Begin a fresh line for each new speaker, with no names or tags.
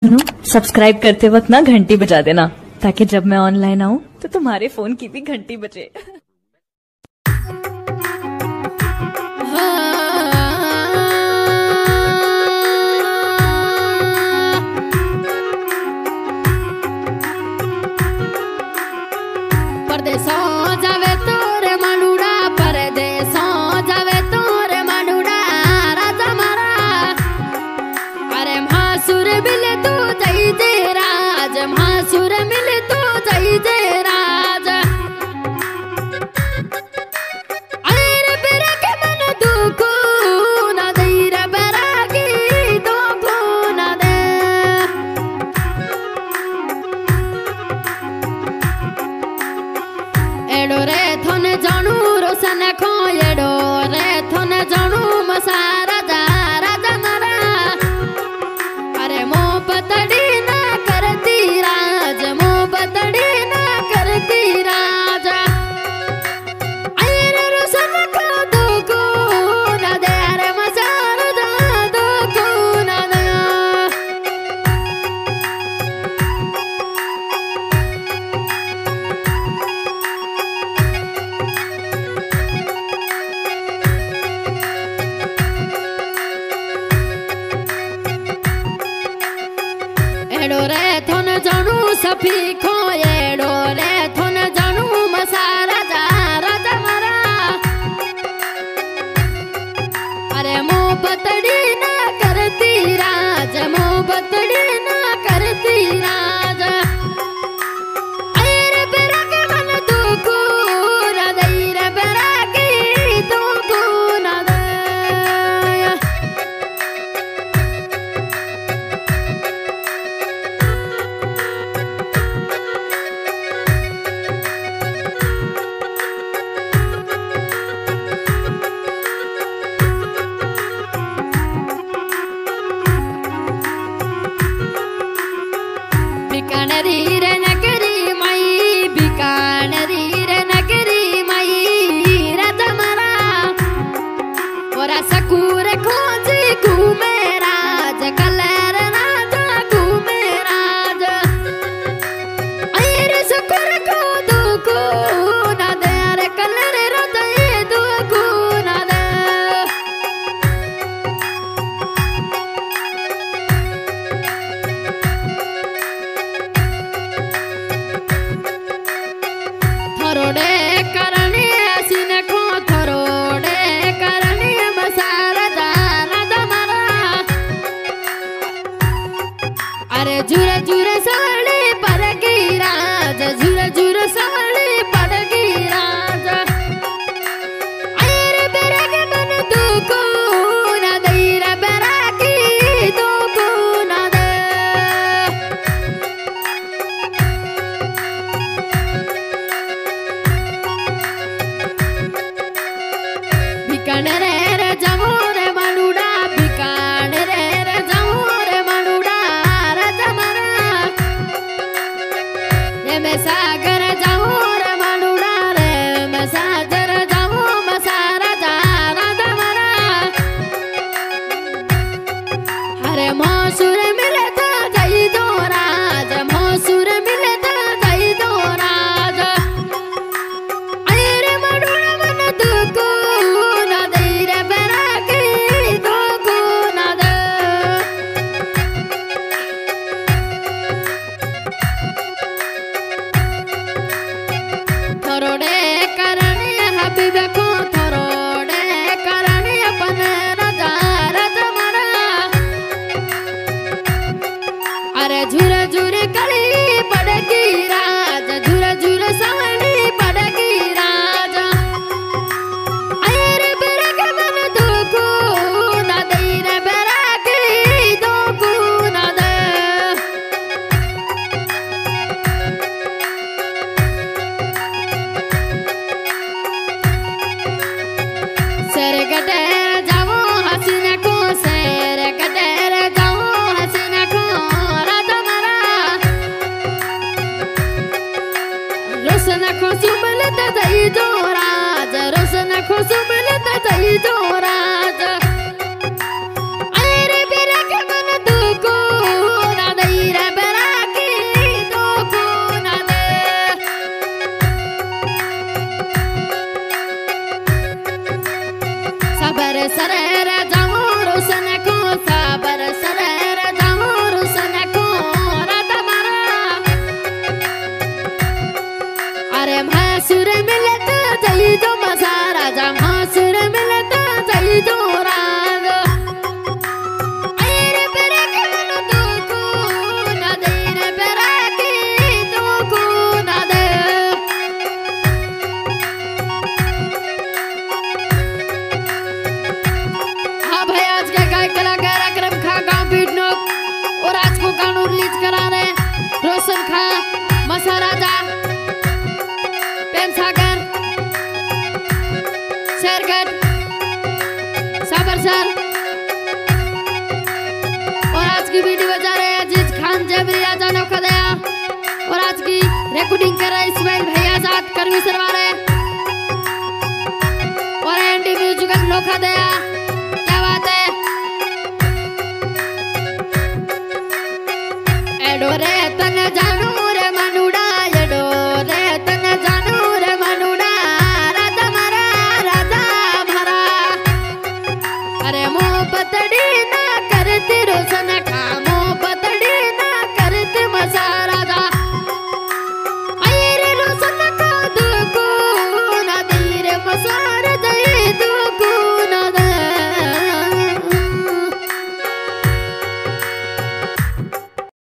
सुनो, सब्सक्राइब करते वक्त ना घंटी बजा देना, ताकि जब मैं ऑनलाइन आऊँ तो तुम्हारे फोन की भी घंटी बजे।
परदेसों जावे तोरे मानुड़ा, परदेसों जावे तोरे मानुड़ा राजा मारा। अरे महासुर मिले तू जय जय राज, महासुर मिले तू जय जय राज। अरे बेरा के मन दुख ना दे रे बैरागी दुख ना दे। एडो रे थोने जानू रोशन खो, एडो रे थोने जानू मसारा जा राजा मारा। अरे मो बतड़ी ना करती राज, मो बतड़ी ना करती राज। अरे रोशन खो दुख ना दे, अरे मसारा जा दुख ना दे। एडो रे थोन जानू सफी खो, एडो रे थोन जानू मसारा जा राजा मारा। अरे मो बतड़ी ना करती राज, मो बतड़ी ना करती राज। अरे बेरा के मन दुख ना दे रे बैरागी दुख ना दे। बीकानेरी रे नगरी माई, बीकानेरी रे नगरी माई राजा मारा। ओरा सकूर खोजी घूमे राज, कलर राजा घूमे राज। अरे सकूर को दुख ना दे, अरे कलर राजा ये दुख ना दे। थरोड़े करनी सीन खो, थरोड़े करनी मसाला जा राजा मारा। अरे झुरे झुरे सवली पड़गी राज, झुरे झुरे सवली पड़गी राज। अरे बेरा के मन दुख ना दे रे बैरागी दुख ना दे। बीकानेर रे जाऊं रे मानुड़ा, बीकानेर रे जाऊं रे मानुड़ा राजा मारा। ये मैं सागर जाऊं रे मानुड़ा, रे मैं सागर जाऊं मसारा जा राजा मारा। अरे मौसुर मिले तो जय दो राज, मौसुर मिले तो जय दो राज। अरे मानुड़ा मन दुख ना दे रे बैरागी दुख ना दे। थरोड़े करनी हबीब को, थरोड़े करनी अपन राजा राजा मारा। अरे झुरे झुरे कली पड़गी राज, झुरे झुरे सवली पड़गी राज। अरे बेरा के मन दुख ना दे रे बैरागी दुख ना दे। सेर गटेर जाऊं हसीन को, सेर गटेर जाऊं हसीन को राजा मारा। रोशन को सुमलत दई दो राज, रोशन को सुमलत दई दो राज। अरे बेरा के मन दुख ना दई मूसा राजा, पेंसागर, शेरगढ़, साबरसर। और आज की वीडियो बजा रहे हैं अजीज खान जबरिया जानव खदया। और आज की रिकॉर्डिंग कर रहे हैं इस्माइल भैया साथ करवी सरवारे।